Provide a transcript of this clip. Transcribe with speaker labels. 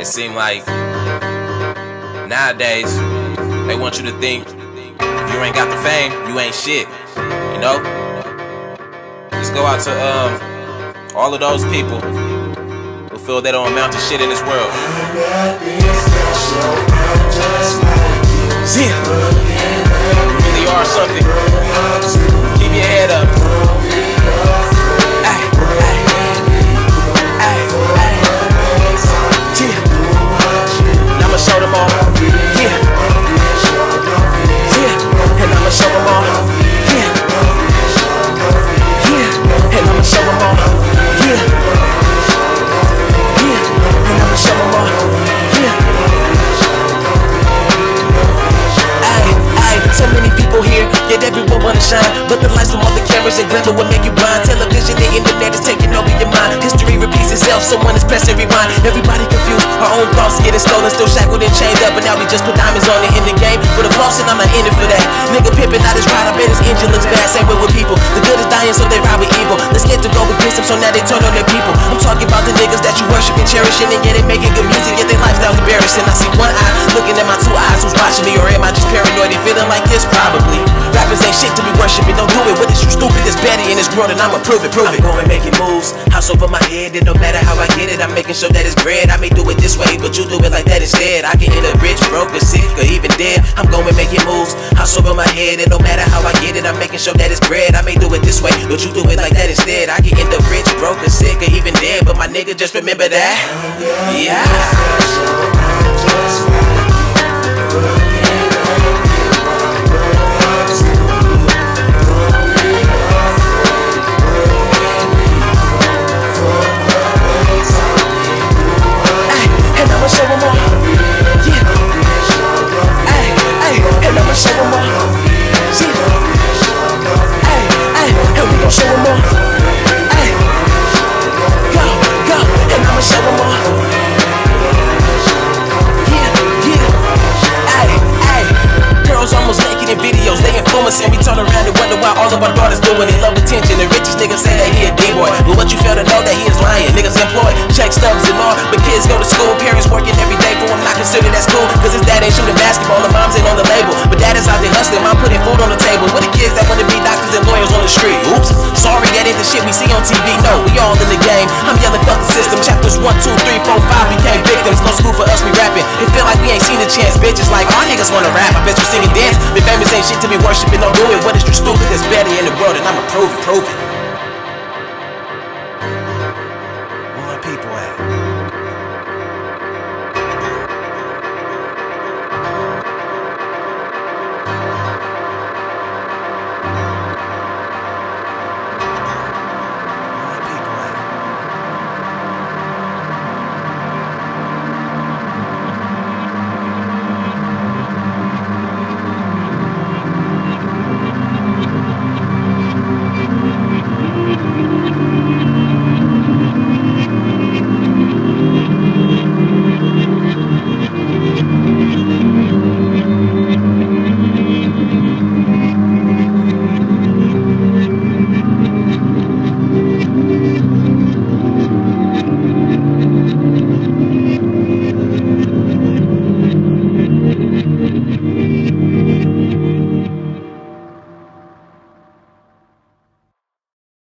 Speaker 1: It seems like nowadays they want you to think if you ain't got the fame, you ain't shit. You know? Just go out to all of those people who feel they don't amount to shit in this world. See, you really are something. Keep your head up. Show them all, yeah, yeah, and I'ma show them all, yeah, yeah, and I'ma show them all, yeah, yeah, and I'ma show them all, yeah. Ay, so many people here, yet everyone wanna shine, but the lights from all the cameras and glimmer will make you blind. Television, the internet is taking over your mind. History repeats itself, someone is pressing rewind. Everybody confused, our own thoughts getting stolen, still shackled and chained up, but now we just put diamonds on it in the game. For the floss and I'm not in it for that. Nigga pimping out his ride, I bet his engine looks bad. Same way with people, the good is dying so they ride with evil. Let's get to go against them so now they turn on their people. I'm talking about the niggas that you worship and cherishing, and yet they making good music, yet their lifestyle's embarrassing. I see one eye looking at my two eyes, who's watching me, or am I just paranoid and feeling like this? Probably. Rappers ain't shit to be worshiping, don't do it. What is you stupid? It's better in this world and I'ma prove it. I'm going making moves, house over my head, and no matter how I get it, I'm making sure that it's bread. I may do it this way, but you do it like that instead. I can end up rich, broke, or sick, or even dead. I'm going making moves, house over my head, and no matter how I get it, I'm making sure that it's bread. I may do it this way, but you do it like that instead. I can end up rich, broke, or sick, or even dead, but my nigga, just remember that. Yeah. And we turn around and wonder why all of our daughters doing it. Love attention, the richest niggas say that he a D-boy, but what you fail to know that he is lying. Niggas employed, check stubs and all, but kids go to school. Parents working every day for him, not considered that's cool, cause his dad ain't shooting basketball and mom's ain't on the label. But dad is out there hustling, mom putting food on the table. With the kids that wanna be doctors and lawyers on the street. Oops, sorry, that ain't the shit we see on TV. No, we all in the game. I'm yelling fuck the system. Chapters 1, 2, 3, 4, 5 became victims. No school for us, we rapping. It feel like we ain't seen a chance. Bitches like, all niggas wanna rap. I bet you sing and dance. But famous ain't shit to be worshiping. Don't do it. What is you stupid? That's better in the world, and I'ma prove it.